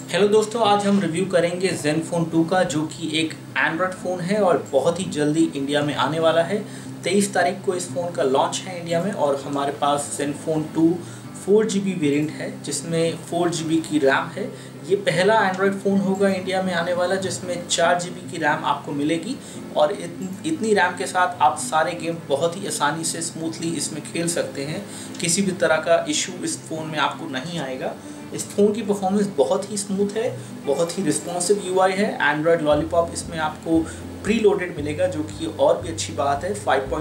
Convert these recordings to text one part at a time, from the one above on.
Hello दोस्तों, आज हम रिव्यू करेंगे ज़ेनफ़ोन 2 का, जो कि एक एंड्रॉयड फ़ोन है और बहुत ही जल्दी इंडिया में आने वाला है। 23 तारीख को इस फ़ोन का लॉन्च है इंडिया में और हमारे पास ज़ेनफ़ोन 2 4GB वेरिएंट है जिसमें 4GB की रैम है। ये पहला एंड्रॉयड फ़ोन होगा इंडिया में आने वाला जिसमें 4GB की रैम आपको मिलेगी और इतनी रैम के साथ आप सारे गेम बहुत ही आसानी से स्मूथली इसमें खेल सकते हैं। किसी भी तरह का इशू इस फ़ोन में आपको नहीं आएगा। इस फ़ोन की परफॉर्मेंस बहुत ही स्मूथ है, बहुत ही रिस्पॉन्सिव यूआई है। एंड्रॉयड लॉलीपॉप इसमें आपको प्री लोडेड मिलेगा, जो कि और भी अच्छी बात है।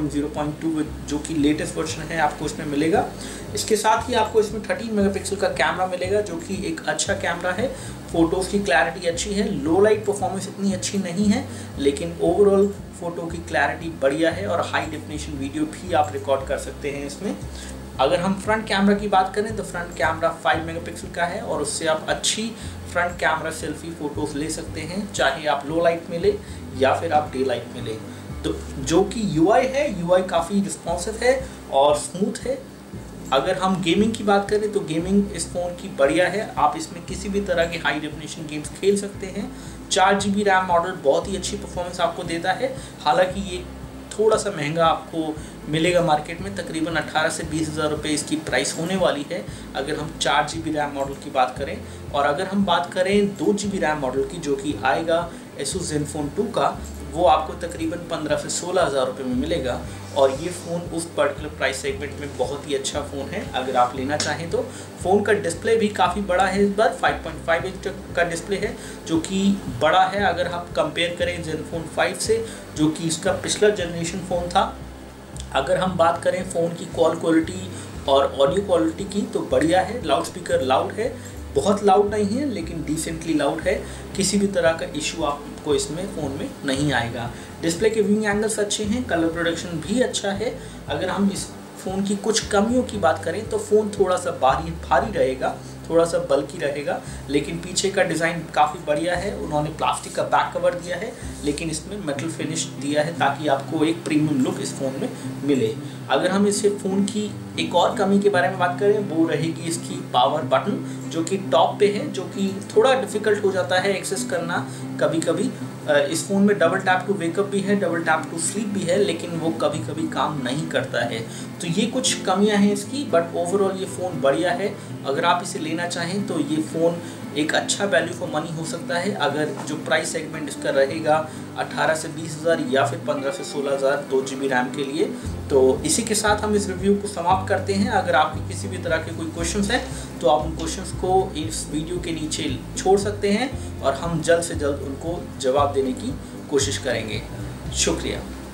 5.0.2 जो कि लेटेस्ट वर्जन है आपको इसमें मिलेगा। इसके साथ ही आपको इसमें 13 मेगापिक्सल का कैमरा मिलेगा, जो कि एक अच्छा कैमरा है। फ़ोटोज़ की क्लैरिटी अच्छी है। लो लाइट परफॉर्मेंस इतनी अच्छी नहीं है, लेकिन ओवरऑल फ़ोटो की क्लैरिटी बढ़िया है और हाई डेफिनेशन वीडियो भी आप रिकॉर्ड कर सकते हैं इसमें। अगर हम फ्रंट कैमरा की बात करें तो फ्रंट कैमरा 5 मेगापिक्सल का है और उससे आप अच्छी फ्रंट कैमरा सेल्फी फ़ोटोज़ ले सकते हैं, चाहे आप लो लाइट में ले या फिर आप डे लाइट में ले। तो जो कि यूआई है, यूआई काफ़ी रिस्पॉन्सिव है और स्मूथ है। अगर हम गेमिंग की बात करें तो गेमिंग इस फ़ोन की बढ़िया है। आप इसमें किसी भी तरह के हाई डेफिनेशन गेम्स खेल सकते हैं। 4GB रैम मॉडल बहुत ही अच्छी परफॉर्मेंस आपको देता है। हालांकि ये थोड़ा सा महंगा आपको मिलेगा मार्केट में, तकरीबन 18 से 20 हज़ार रुपये इसकी प्राइस होने वाली है अगर हम 4GB रैम मॉडल की बात करें। और अगर हम बात करें 2GB रैम मॉडल की, जो कि आएगा एसुस ज़ेनफ़ोन 2 का, वो आपको तकरीबन 15 से 16 हज़ार रुपये में मिलेगा। और ये फ़ोन उस पर्टिकुलर प्राइस सेगमेंट में बहुत ही अच्छा फ़ोन है अगर आप लेना चाहें तो। फ़ोन का डिस्प्ले भी काफ़ी बड़ा है, इस बार 5.5 इंच का डिस्प्ले है, जो कि बड़ा है अगर आप कंपेयर करें ज़ेनफ़ोन 5 से, जो कि इसका पिछला जनरेशन फ़ोन था। अगर हम बात करें फ़ोन की कॉल क्वालिटी और ऑडियो क्वालिटी की तो बढ़िया है। लाउड स्पीकर लाउड है, बहुत लाउड नहीं है लेकिन डिसेंटली लाउड है। किसी भी तरह का इशू आपको इसमें फ़ोन में नहीं आएगा। डिस्प्ले के व्यूइंग एंगल्स अच्छे हैं, कलर प्रोडक्शन भी अच्छा है। अगर हम इस फ़ोन की कुछ कमियों की बात करें तो फ़ोन थोड़ा सा भारी रहेगा, थोड़ा सा बल्की रहेगा, लेकिन पीछे का डिज़ाइन काफ़ी बढ़िया है। उन्होंने प्लास्टिक का बैक कवर दिया है, लेकिन इसमें मेटल फिनिश दिया है ताकि आपको एक प्रीमियम लुक इस फ़ोन में मिले। अगर हम इस फ़ोन की एक और कमी के बारे में बात करें, वो रहेगी इसकी पावर बटन, जो कि टॉप पे है, जो कि थोड़ा डिफ़िकल्ट हो जाता है एक्सेस करना कभी कभी। इस फ़ोन में डबल टैप टू वेकअप भी है, डबल टैप टू स्लीप भी है, लेकिन वो कभी कभी काम नहीं करता है। तो ये कुछ कमियां हैं इसकी, बट ओवरऑल ये फ़ोन बढ़िया है। अगर आप इसे लेना चाहें तो ये फ़ोन एक अच्छा वैल्यू फॉर मनी हो सकता है। अगर जो प्राइस सेगमेंट इसका रहेगा 18 से 20 हज़ार या फिर 15 से 16 हज़ार 2GB रैम के लिए। तो इसी के साथ हम इस रिव्यू को समाप्त करते हैं। अगर आपके किसी भी तरह के कोई क्वेश्चंस हैं तो आप उन क्वेश्चंस को इस वीडियो के नीचे छोड़ सकते हैं और हम जल्द से जल्द उनको जवाब देने की कोशिश करेंगे। शुक्रिया।